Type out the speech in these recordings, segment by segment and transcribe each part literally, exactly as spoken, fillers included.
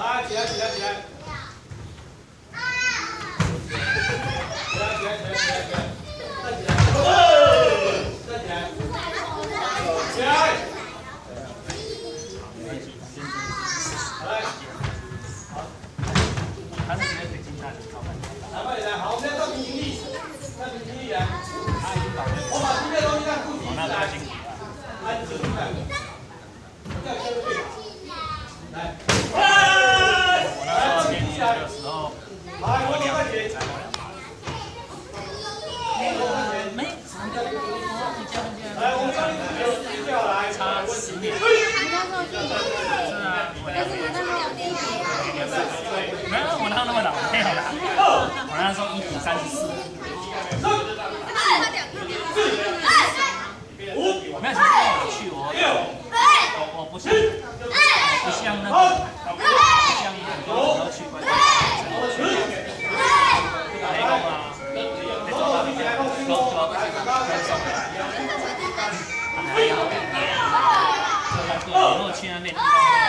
来，起来，起来，起来。起来，起来，起来，起来，起来。站起来。站起来。起来。来。好。他是北京大的老板。来，快点来，好，我们要上平行力，上平行力来。我把今天的东西让顾及来，安静一点。要先对。来。我那时候天气的时候，我两块钱。没，来，我们上一次有睡觉来，差十年。是啊，我两年。没有，我哪有那么老？没有啦，我那时候一比三十四。我没有想到我去，我我我不像，我不像那个，不像很多人都去过。没有啊，那种啊，都都分手了。还好，对，如果去那边，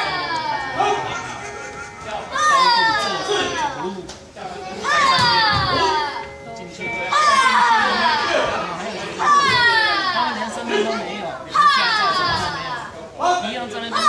收复自走路，进去，进去，他们连身份都没有，连驾照什么都没有，一样在那边。